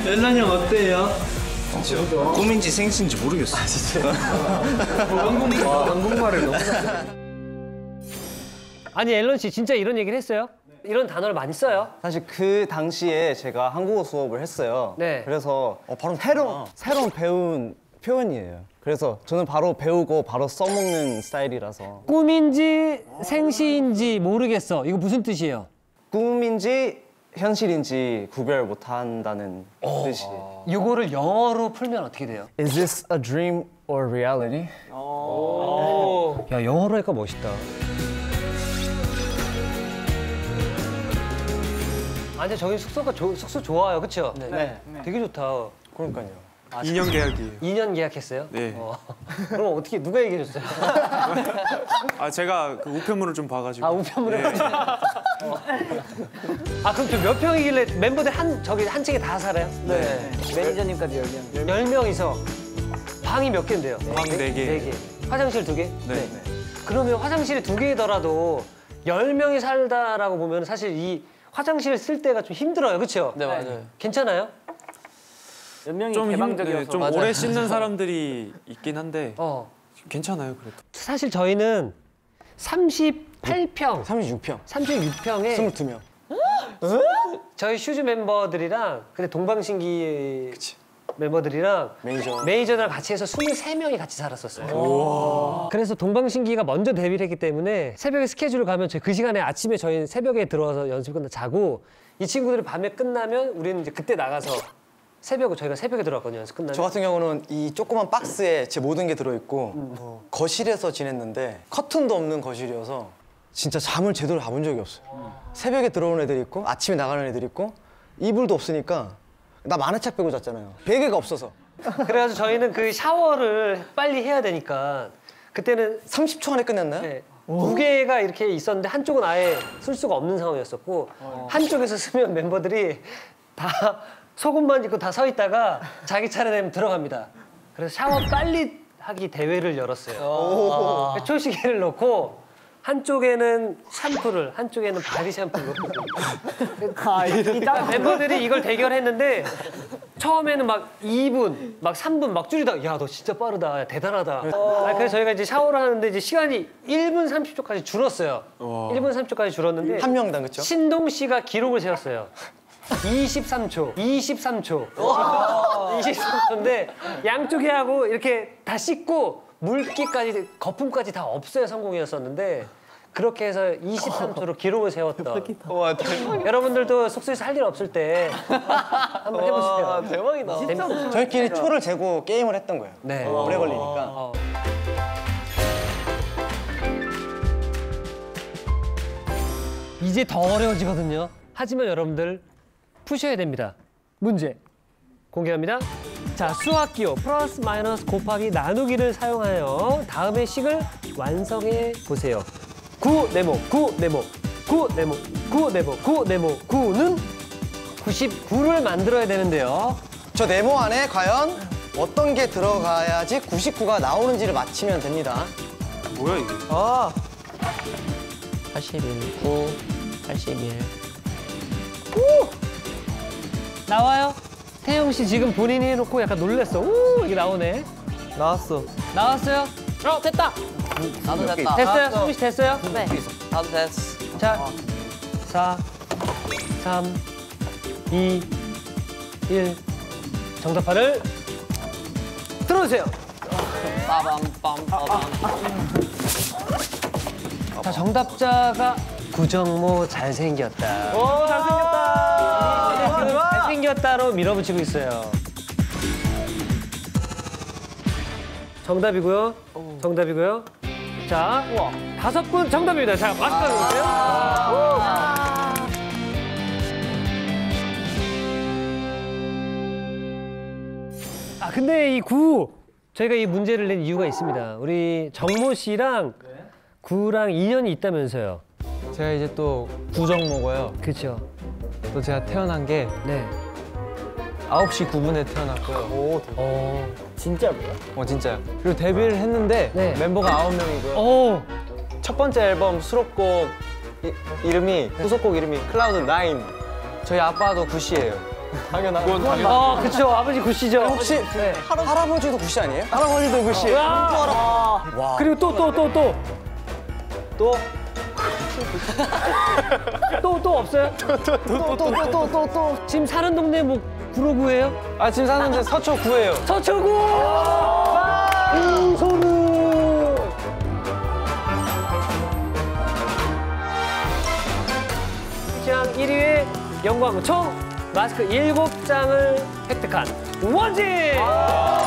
앨런 형 어때요? 꿈인지 생신인지 모르겠어. 진짜. 한국말을 너무. 아니 앨런 씨 진짜 이런 얘기를 했어요? 이런 단어를 많이 써요? 사실 그 당시에 제가 한국어 수업을 했어요. 네. 그래서 바로 새로운 배운 표현이에요. 그래서 저는 바로 배우고 바로 써먹는 스타일이라서. 꿈인지 생시인지 모르겠어. 이거 무슨 뜻이에요? 꿈인지 현실인지 구별 못한다는 뜻이에요. 이거를 영어로 풀면 어떻게 돼요? Is this a dream or reality? 야 영어로 하니까 멋있다. 아니 저기 숙소 좋아요, 그렇죠? 네. 되게 좋다. 그러니까요. 2년 계약이에요. 2년 계약했어요? 네. 그럼 어떻게 누가 얘기해줬어요? 아 제가 그 우편물을 좀 봐가지고. 아 우편물을. 네. 아 그럼 좀 몇 평이길래 멤버들 한 층에 다 살아요? 네. 매니저님까지 10명. 10명이서 방이 몇 개인데요? 방 4개. 4개. 화장실 2개? 네. 그러면 화장실이 2개더라도 10명이 살다라고 보면 사실 이 화장실 쓸 때가 좀 힘들어요, 그렇죠? 네, 맞아요. 괜찮아요? 몇 명이 좀 개방적이어서. 좀 오래 씻는 사람들이 있긴 한데 괜찮아요, 그래도. 사실 저희는 38평, 36평. 36평에 22명. 저희 슈즈 멤버들이랑 근데 동방신기 멤버들이랑 매니저랑 같이 해서 23명이 같이 살았었어요. 그래서 동방신기가 먼저 데뷔를 했기 때문에 새벽에 스케줄을 가면 그 시간에 아침에 저희는 새벽에 들어와서 연습 끝나 자고 이 친구들이 밤에 끝나면 우리는 이제 그때 나가서 저희가 새벽에 들어왔거든요, 연습 끝나면. 저 같은 경우는 이 조그만 박스에 제 모든 게 들어있고 거실에서 지냈는데 커튼도 없는 거실이어서 진짜 잠을 제대로 자본 적이 없어요. 새벽에 들어오는 애들이 있고 아침에 나가는 애들이 있고 이불도 없으니까 나 마네착 빼고 잤잖아요. 베개가 없어서. 그래가지고 저희는 그 샤워를 빨리 해야 되니까 그때는 30초 안에 끝냈나요? 네, 2개가 이렇게 있었는데 한쪽은 아예 쓸 수가 없는 상황이었었고 한쪽에서 쓰면 멤버들이 다 속옷만 입고 다 서 있다가 자기 차례 되면 들어갑니다. 그래서 샤워 빨리 하기 대회를 열었어요. 초시계를 놓고 한쪽에는 샴푸를, 한쪽에는 바디 샴푸를 놓고 멤버들이 이걸 대결했는데 처음에는 막 2분, 막 3분 막 줄이다가 야, 너 진짜 빠르다, 야, 대단하다. 그래서 저희가 이제 샤워를 하는데 이제 시간이 1분 30초까지 줄었어요. 1분 30초까지 줄었는데 한 명당, 그쵸? 신동 씨가 기록을 세웠어요. 23초. 23초인데 양쪽에 하고 이렇게 다 씻고 물기까지, 거품까지 다 없애야 성공이었었는데 그렇게 해서 23초로 기록을 세웠던. 와, 대박. 여러분들도 숙소에서 할 일 없을 때 한번 해보세요. 대박이다. 저희끼리 초를 재고 게임을 했던 거예요. 네. 오래 걸리니까. 이제 더 어려워지거든요. 하지만 여러분들 푸셔야 됩니다. 문제 공개합니다. 자, 수학기호 플러스 마이너스 곱하기 나누기를 사용하여 다음의 식을 완성해 보세요. 9 네모, 9 네모, 9 네모, 9 네모, 9 네모, 9는 99를 만들어야 되는데요. 저 네모 안에 과연 어떤 게 들어가야지 99가 나오는지를 맞히면 됩니다. 뭐야 이게? 81, 9, 81. 나와요? 태영 씨 지금 본인이 해놓고 약간 놀랬어. 오, 이게 나오네. 나왔어요? 됐다. 나도 됐다. 됐어요? 수미 씨 됐어요? 네. 나도 됐어. 자, 4, 3, 2, 1. 정답판을 들어주세요. 빠밤빰빠밤. 자, 정답자가 구정모 잘생겼다. 오, 잘생겼다. 잘생겼다로 밀어붙이고 있어요. 정답이고요. 정답이고요. 자, 5분 정답입니다. 자, 박수 주세요. 아, 근데 이 9, 저희가 이 문제를 낸 이유가 있습니다. 우리 정모 씨랑 9랑 인연이 있다면서요. 제가 이제 또 구정모고요. 그렇죠. 또 제가 태어난 게 네. 9시 9분에 태어났고요. 진짜로요? 진짜요. 그리고 데뷔를 했는데 네. 멤버가 9명이고요. 오, 첫 번째 앨범 수록곡 이름이 후속곡 이름이 클라우드 9. 저희 아빠도 구씨예요. 그쵸. 아버지 굿이죠. 혹시 할아버지도 굿이 아니에요? 할아버지도 굿이. 그리고 또 없어요? 또. 지금 사는 동네 뭐 구로구예요? 아 지금 사는데 서초구예요. 서초구! 소문! 시장 1위의 영광 총 마스크 7장을 획득한 원진!